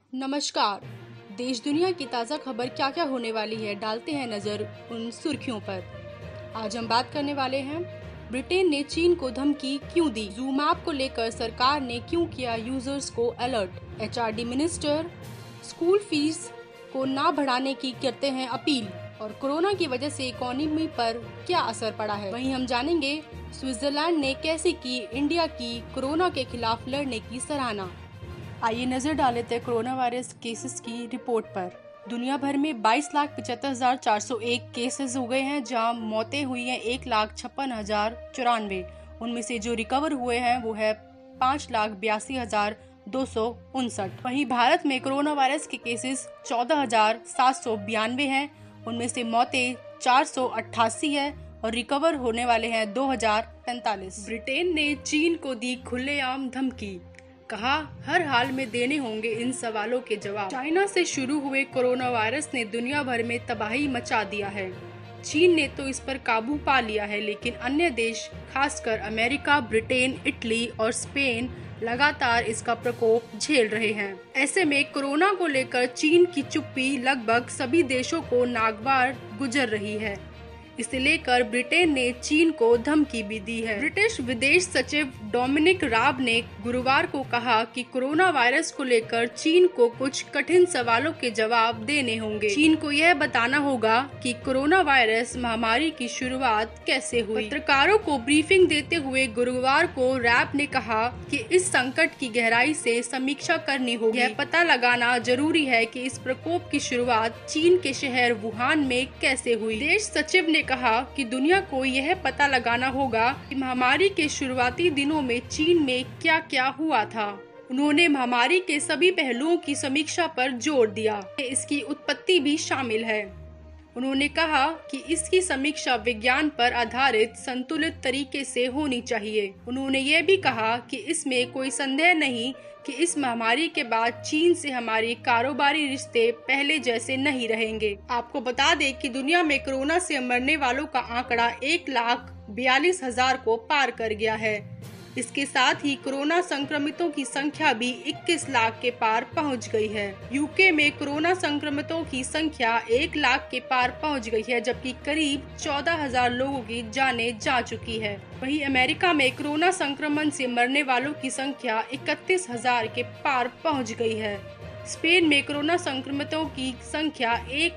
नमस्कार। देश दुनिया की ताज़ा खबर क्या क्या होने वाली है, डालते हैं नज़र उन सुर्खियों पर। आज हम बात करने वाले हैं, ब्रिटेन ने चीन को धमकी क्यों दी, जूम ऐप को लेकर सरकार ने क्यों किया यूजर्स को alert, HRD minister school fees को ना बढ़ाने की करते हैं अपील, और कोरोना की वजह से इकोनॉमी पर क्या असर पड़ा है। वहीं हम जानेंगे स्विट्जरलैंड ने कैसे की इंडिया की कोरोना के खिलाफ लड़ने की सराहना। आइए नजर डालते हैं कोरोना वायरस केसेस की रिपोर्ट पर। दुनिया भर में 22,75,401 केसेस हो गए हैं, जहां मौतें हुई हैं 1,56,094। उनमें से जो रिकवर हुए हैं वो है 5,82,259। वहीं भारत में कोरोना वायरस के केसेस 14,792 हैं। उनमें से मौतें 488 है और रिकवर होने वाले हैं 2,045। ब्रिटेन ने चीन को दी खुलेआम धमकी, कहा हर हाल में देने होंगे इन सवालों के जवाब। चाइना से शुरू हुए कोरोना वायरस ने दुनिया भर में तबाही मचा दिया है। चीन ने तो इस पर काबू पा लिया है, लेकिन अन्य देश खासकर अमेरिका, ब्रिटेन, इटली और स्पेन लगातार इसका प्रकोप झेल रहे हैं। ऐसे में कोरोना को लेकर चीन की चुप्पी लगभग सभी देशों को नागवार गुजर रही है। इसे लेकर ब्रिटेन ने चीन को धमकी भी दी है। ब्रिटिश विदेश सचिव डोमिनिक राब ने गुरुवार को कहा कि कोरोना वायरस को लेकर चीन को कुछ कठिन सवालों के जवाब देने होंगे। चीन को यह बताना होगा कि कोरोना वायरस महामारी की शुरुआत कैसे हुई। पत्रकारों को ब्रीफिंग देते हुए गुरुवार को राब ने कहा कि इस संकट की गहराई से समीक्षा करनी होगी। यह पता लगाना जरूरी है कि इस प्रकोप की शुरुआत चीन के शहर वुहान में कैसे हुई। विदेश सचिव ने कहा कि दुनिया को यह पता लगाना होगा कि महामारी के शुरुआती दिनों में चीन में क्या क्या हुआ था। उन्होंने महामारी के सभी पहलुओं की समीक्षा पर जोर दिया, इसकी उत्पत्ति भी शामिल है। उन्होंने कहा कि इसकी समीक्षा विज्ञान पर आधारित संतुलित तरीके से होनी चाहिए। उन्होंने ये भी कहा कि इसमें कोई संदेह नहीं कि इस महामारी के बाद चीन से हमारे कारोबारी रिश्ते पहले जैसे नहीं रहेंगे। आपको बता दें कि दुनिया में कोरोना से मरने वालों का आंकड़ा 1,42,000 को पार कर गया है। इसके साथ ही कोरोना संक्रमितों की संख्या भी 21 लाख के पार पहुंच गई है। यूके में कोरोना संक्रमितों की संख्या 1 लाख के पार पहुंच गई है, जबकि करीब 14,000 लोगों की जानें जा चुकी है। वहीं अमेरिका में कोरोना संक्रमण से मरने वालों की संख्या 31,000 के पार पहुंच गई है। स्पेन में कोरोना संक्रमितों की संख्या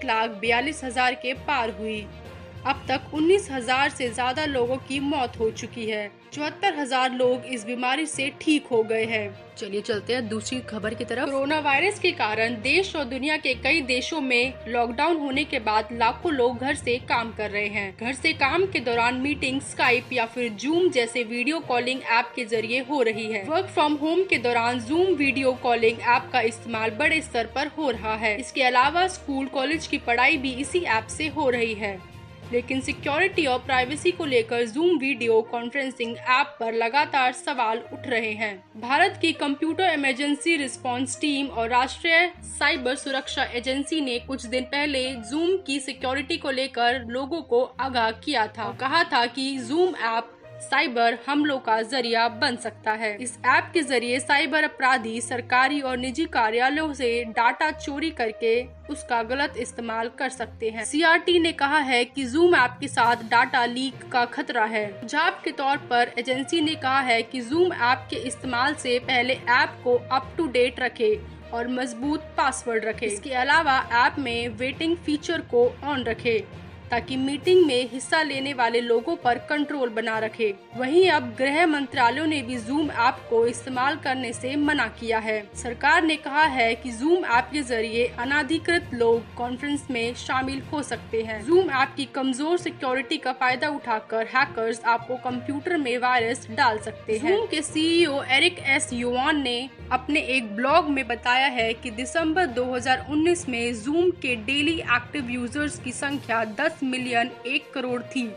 1,42,000 के पार हुई। अब तक 19,000 से ज्यादा लोगों की मौत हो चुकी है। 74,000 लोग इस बीमारी से ठीक हो गए हैं। चलिए चलते हैं दूसरी खबर की तरफ। कोरोना वायरस के कारण देश और दुनिया के कई देशों में लॉकडाउन होने के बाद लाखों लोग घर से काम कर रहे हैं। घर से काम के दौरान मीटिंग स्काइप या फिर जूम जैसे वीडियो कॉलिंग ऐप के जरिए हो रही है। वर्क फ्रॉम होम के दौरान जूम वीडियो कॉलिंग ऐप का इस्तेमाल बड़े स्तर पर हो रहा है। इसके अलावा स्कूल कॉलेज की पढ़ाई भी इसी ऐप से हो रही है, लेकिन सिक्योरिटी और प्राइवेसी को लेकर जूम वीडियो कॉन्फ्रेंसिंग ऐप पर लगातार सवाल उठ रहे हैं। भारत की कंप्यूटर इमरजेंसी रिस्पांस टीम और राष्ट्रीय साइबर सुरक्षा एजेंसी ने कुछ दिन पहले जूम की सिक्योरिटी को लेकर लोगों को आगाह किया था। कहा था कि जूम ऐप साइबर हमलों का जरिया बन सकता है। इस ऐप के जरिए साइबर अपराधी सरकारी और निजी कार्यालयों से डाटा चोरी करके उसका गलत इस्तेमाल कर सकते हैं। सीआरटी ने कहा है कि जूम ऐप के साथ डाटा लीक का खतरा है। सुझाव के तौर पर एजेंसी ने कहा है कि जूम ऐप के इस्तेमाल से पहले ऐप को अप टू डेट रखे और मजबूत पासवर्ड रखे। इसके अलावा ऐप में वेटिंग फीचर को ऑन रखे ताकि मीटिंग में हिस्सा लेने वाले लोगों पर कंट्रोल बना रखे। वहीं अब गृह मंत्रालय ने भी जूम ऐप को इस्तेमाल करने से मना किया है। सरकार ने कहा है कि जूम ऐप के जरिए अनाधिकृत लोग कॉन्फ्रेंस में शामिल हो सकते हैं। जूम ऐप की कमजोर सिक्योरिटी का फायदा उठाकर हैकर्स आपको कंप्यूटर में वायरस डाल सकते हैं। जूम के सीईओ एरिक एस युवान ने अपने एक ब्लॉग में बताया है कि दिसंबर 2019 में जूम के डेली एक्टिव यूजर्स की संख्या 10 मिलियन 1 करोड़ थी,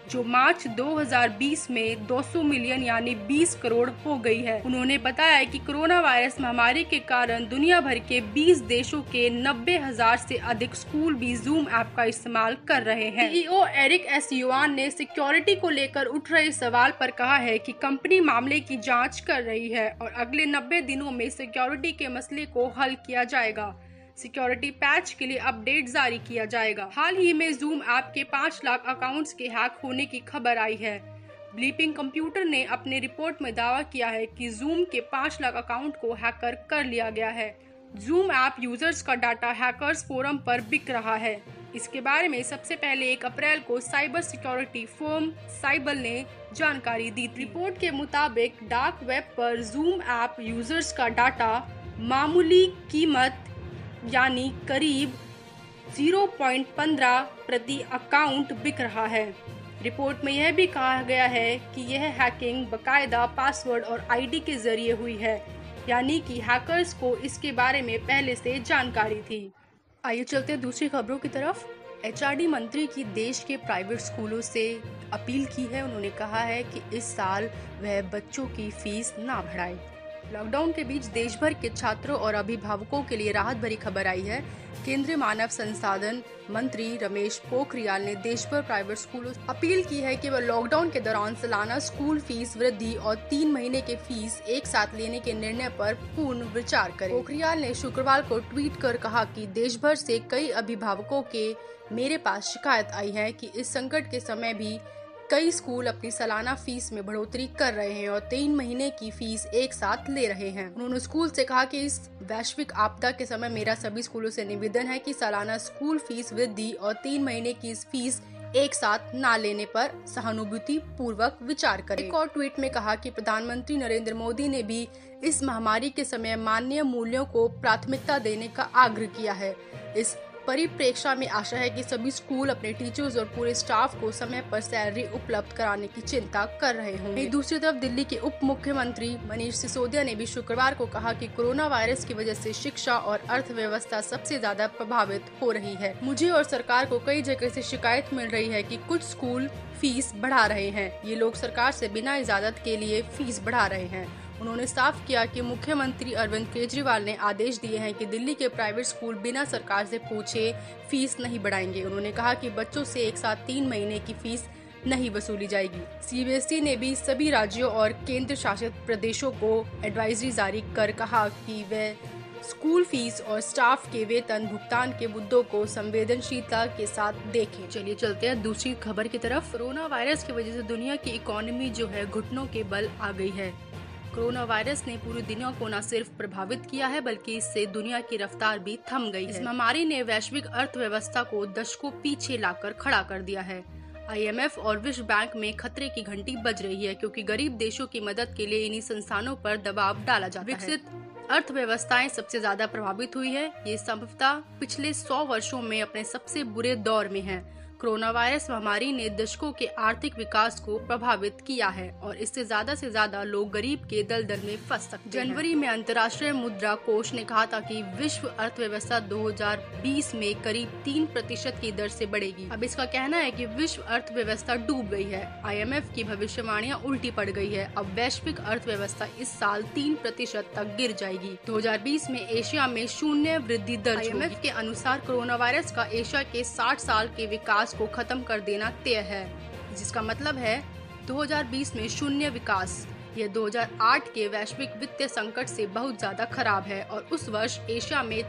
जो मार्च 2020 में 200 मिलियन यानी 20 करोड़ हो गई है। उन्होंने बताया कि कोरोना वायरस महामारी के कारण दुनिया भर के 20 देशों के 90,000 से अधिक स्कूल भी जूम ऐप का इस्तेमाल कर रहे हैं। CEO एरिक एस युआन ने सिक्योरिटी को लेकर उठ रहे सवाल पर कहा है कि कंपनी मामले की जांच कर रही है और अगले 90 दिनों में सिक्योरिटी के मसले को हल किया जाएगा। सिक्योरिटी पैच के लिए अपडेट जारी किया जाएगा। हाल ही में जूम ऐप के 5 लाख अकाउंट्स के हैक होने की खबर आई है। ब्लीपिंग कंप्यूटर ने अपने रिपोर्ट में दावा किया है कि जूम के 5 लाख अकाउंट को हैकर कर लिया गया है। जूम ऐप यूजर्स का डाटा हैकर्स फोरम पर बिक रहा है। इसके बारे में सबसे पहले 1 अप्रैल को साइबर सिक्योरिटी फर्म साइबल ने जानकारी दी थी। रिपोर्ट के मुताबिक डार्क वेब पर जूम ऐप यूजर्स का डाटा मामूली कीमत यानी करीब 0.15 प्रति अकाउंट बिक रहा है। रिपोर्ट में यह भी कहा गया है कि यह हैकिंग बाकायदा पासवर्ड और आईडी के जरिए हुई है, यानी कि हैकर्स को इसके बारे में पहले से जानकारी थी। आइए चलते हैं दूसरी खबरों की तरफ। HRD मंत्री की देश के प्राइवेट स्कूलों से अपील की है। उन्होंने कहा है कि इस साल वह बच्चों की फीस ना बढ़ाए। लॉकडाउन के बीच देश भर के छात्रों और अभिभावकों के लिए राहत भरी खबर आई है। केंद्रीय मानव संसाधन मंत्री रमेश पोखरियाल ने देश भर प्राइवेट स्कूलों से अपील की है कि वह लॉकडाउन के दौरान सालाना स्कूल फीस वृद्धि और 3 महीने के फीस एक साथ लेने के निर्णय पर पूर्ण विचार करें। पोखरियाल ने शुक्रवार को ट्वीट कर कहा कि देश भर से कई अभिभावकों के मेरे पास शिकायत आई है कि इस संकट के समय भी कई स्कूल अपनी सालाना फीस में बढ़ोतरी कर रहे हैं और 3 महीने की फीस एक साथ ले रहे हैं। उन्होंने स्कूल से कहा कि इस वैश्विक आपदा के समय मेरा सभी स्कूलों से निवेदन है कि सालाना स्कूल फीस वृद्धि और 3 महीने की फीस एक साथ ना लेने पर सहानुभूति पूर्वक विचार करें। एक और ट्वीट में कहा कि प्रधानमंत्री नरेंद्र मोदी ने भी इस महामारी के समय मानवीय मूल्यों को प्राथमिकता देने का आग्रह किया है। इस परिप्रेक्ष्य में आशा है कि सभी स्कूल अपने टीचर्स और पूरे स्टाफ को समय पर सैलरी उपलब्ध कराने की चिंता कर रहे होंगे। दूसरी तरफ दिल्ली के उप मुख्यमंत्री मनीष सिसोदिया ने भी शुक्रवार को कहा कि कोरोना वायरस की वजह से शिक्षा और अर्थव्यवस्था सबसे ज्यादा प्रभावित हो रही है। मुझे और सरकार को कई जगह से शिकायत मिल रही है कि कुछ स्कूल फीस बढ़ा रहे हैं। ये लोग सरकार से बिना इजाजत के लिए फीस बढ़ा रहे हैं। उन्होंने साफ किया कि मुख्यमंत्री अरविंद केजरीवाल ने आदेश दिए हैं कि दिल्ली के प्राइवेट स्कूल बिना सरकार से पूछे फीस नहीं बढ़ाएंगे। उन्होंने कहा कि बच्चों से एक साथ 3 महीने की फीस नहीं वसूली जाएगी। CBSE ने भी सभी राज्यों और केंद्र शासित प्रदेशों को एडवाइजरी जारी कर कहा कि वे स्कूल फीस और स्टाफ के वेतन भुगतान के मुद्दों को संवेदनशीलता के साथ देखें। चलिए चलते हैं दूसरी खबर की तरफ। कोरोना वायरस की वजह से दुनिया की इकोनॉमी जो है घुटनों के बल आ गई है। कोरोना वायरस ने पूरी दुनिया को न सिर्फ प्रभावित किया है बल्कि इससे दुनिया की रफ्तार भी थम गई है। इस महामारी ने वैश्विक अर्थव्यवस्था को दशकों पीछे लाकर खड़ा कर दिया है। IMF और विश्व बैंक में खतरे की घंटी बज रही है क्योंकि गरीब देशों की मदद के लिए इन्हीं संस्थानों पर दबाव डाला जाता है। विकसित अर्थव्यवस्थाएं सबसे ज्यादा प्रभावित हुई है। ये संभवतः पिछले 100 वर्षों में अपने सबसे बुरे दौर में है। कोरोना वायरस महामारी ने दशकों के आर्थिक विकास को प्रभावित किया है और इससे ज्यादा से ज्यादा लोग गरीब के दलदल में फंस सकते हैं। जनवरी में अंतर्राष्ट्रीय मुद्रा कोष ने कहा था कि विश्व अर्थव्यवस्था 2020 में करीब 3% की दर से बढ़ेगी। अब इसका कहना है कि विश्व अर्थव्यवस्था डूब गई है। IMF की भविष्यवाणियां उल्टी पड़ गई है। अब वैश्विक अर्थव्यवस्था इस साल 3% तक गिर जाएगी। 2020 में एशिया में 0 वृद्धि दर्ज होगी। IMF के अनुसार कोरोना वायरस का एशिया के 60 साल के विकास को खत्म कर देना तय है, जिसका मतलब है 2020 में 0 विकास। यह 2008 के वैश्विक वित्तीय संकट से बहुत ज्यादा खराब है और उस वर्ष एशिया में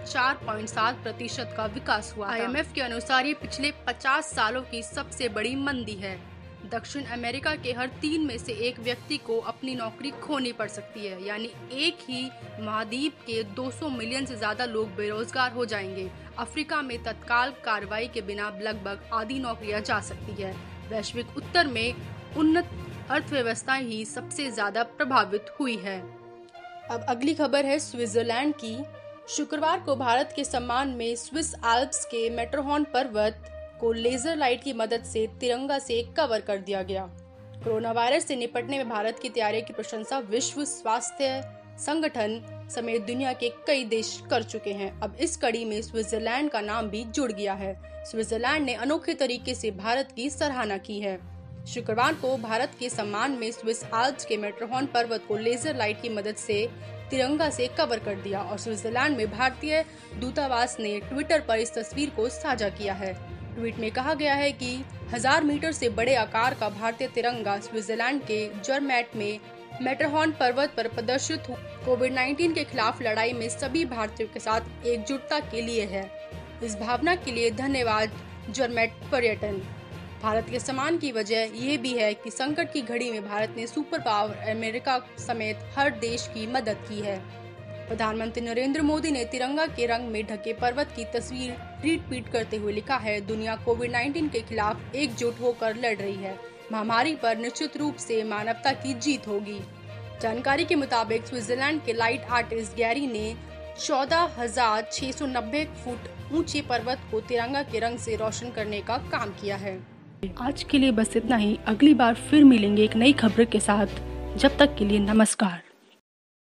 4.7% का विकास हुआ। IMF के अनुसार ये पिछले 50 सालों की सबसे बड़ी मंदी है। दक्षिण अमेरिका के हर 3 में से 1 व्यक्ति को अपनी नौकरी खोनी पड़ सकती है, यानी एक ही महाद्वीप के 200 मिलियन से ज्यादा लोग बेरोजगार हो जाएंगे। अफ्रीका में तत्काल कार्रवाई के बिना लगभग आधी नौकरियां जा सकती है। वैश्विक उत्तर में उन्नत अर्थव्यवस्थाएं ही सबसे ज्यादा प्रभावित हुई है। अब अगली खबर है स्विट्जरलैंड की। शुक्रवार को भारत के सम्मान में स्विस एल्प्स के मैटरहॉर्न पर्वत को लेजर लाइट की मदद से तिरंगा से कवर कर दिया गया। कोरोना वायरस से निपटने में भारत की तैयारी की प्रशंसा विश्व स्वास्थ्य संगठन समेत दुनिया के कई देश कर चुके हैं। अब इस कड़ी में स्विट्जरलैंड का नाम भी जुड़ गया है। स्विट्जरलैंड ने अनोखे तरीके से भारत की सराहना की है। शुक्रवार को भारत के सम्मान में स्विस आल्प्स के मैटरहॉर्न पर्वत को लेजर लाइट की मदद से तिरंगा से कवर कर दिया और स्विट्जरलैंड में भारतीय दूतावास ने ट्विटर पर इस तस्वीर को साझा किया है। ट्वीट में कहा गया है कि 1000 मीटर से बड़े आकार का भारतीय तिरंगा स्विट्जरलैंड के जरमैट में मैटरहॉर्न पर्वत पर प्रदर्शित कोविड-19 के खिलाफ लड़ाई में सभी भारतीयों के साथ एकजुटता के लिए है। इस भावना के लिए धन्यवाद जरमैट पर्यटन। भारत के सम्मान की वजह यह भी है कि संकट की घड़ी में भारत ने सुपर पावर अमेरिका समेत हर देश की मदद की है। प्रधानमंत्री नरेंद्र मोदी ने तिरंगा के रंग में ढके पर्वत की तस्वीर रीट्वीट करते हुए लिखा है, दुनिया कोविड-19 के खिलाफ एकजुट होकर लड़ रही है। महामारी पर निश्चित रूप से मानवता की जीत होगी। जानकारी के मुताबिक स्विट्जरलैंड के लाइट आर्टिस्ट गैरी ने 14,690 फुट ऊंचे पर्वत को तिरंगा के रंग से रोशन करने का काम किया है। आज के लिए बस इतना ही। अगली बार फिर मिलेंगे एक नई खबर के साथ। जब तक के लिए नमस्कार।